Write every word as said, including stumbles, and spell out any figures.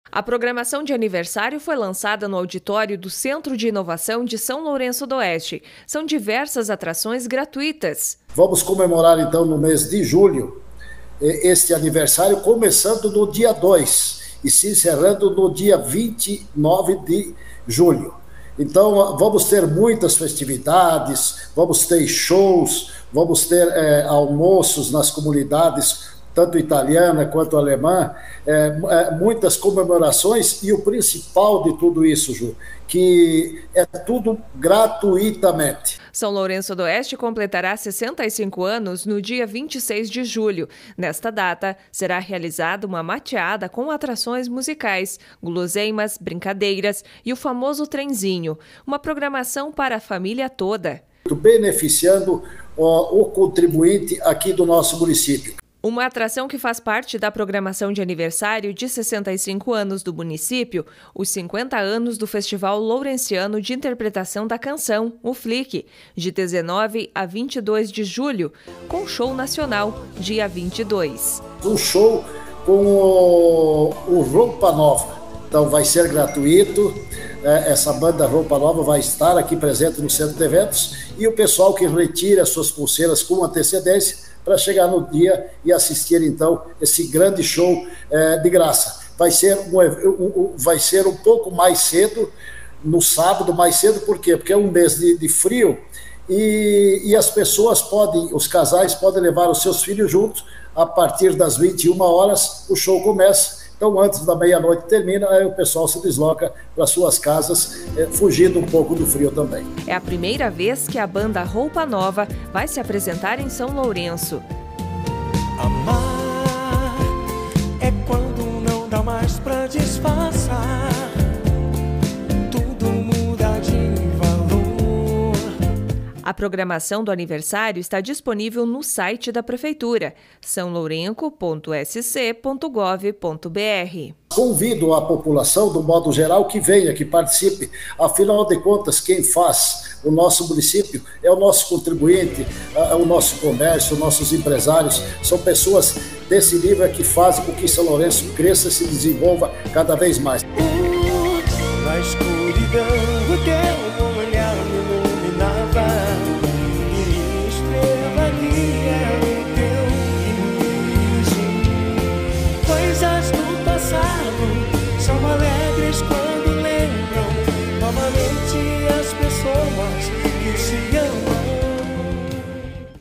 A programação de aniversário foi lançada no auditório do Centro de Inovação de São Lourenço do Oeste. São diversas atrações gratuitas. Vamos comemorar então no mês de julho este aniversário, começando no dia dois e se encerrando no dia vinte e nove de julho. Então vamos ter muitas festividades, vamos ter shows, vamos ter é, almoços nas comunidades, tanto italiana quanto alemã, é, é, muitas comemorações e o principal de tudo isso, Ju, que é tudo gratuitamente. São Lourenço do Oeste completará sessenta e cinco anos no dia vinte e seis de julho. Nesta data, será realizada uma mateada com atrações musicais, guloseimas, brincadeiras e o famoso trenzinho, uma programação para a família toda. Beneficiando ó, o contribuinte aqui do nosso município. Uma atração que faz parte da programação de aniversário de sessenta e cinco anos do município, os cinquenta anos do Festival Lourenciano de Interpretação da Canção, o F L I C, de dezenove a vinte e dois de julho, com show nacional, dia vinte e dois. Um show com o, o Roupa Nova, então vai ser gratuito, é, essa banda Roupa Nova vai estar aqui presente no centro de eventos e o pessoal que retira suas pulseiras com antecedência para chegar no dia e assistir, então, esse grande show é, de graça. Vai ser, um, um, vai ser um pouco mais cedo, no sábado, mais cedo, por quê? Porque é um mês de, de frio e, e as pessoas podem, os casais podem levar os seus filhos juntos. A partir das vinte e uma horas, o show começa. Então, antes da meia-noite termina, aí o pessoal se desloca para suas casas, eh, fugindo um pouco do frio também. É a primeira vez que a banda Roupa Nova vai se apresentar em São Lourenço. Amar é quando não dá mais para disfarçar. Tudo muda de valor. A programação do aniversário está disponível no site da Prefeitura, são lourenco ponto s c ponto gov ponto b r. Convido a população, do modo geral, que venha, que participe. Afinal de contas, quem faz o nosso município é o nosso contribuinte, é o nosso comércio, nossos empresários. São pessoas desse nível que fazem com que São Lourenço cresça e se desenvolva cada vez mais. Uh, na escuridão do tempo.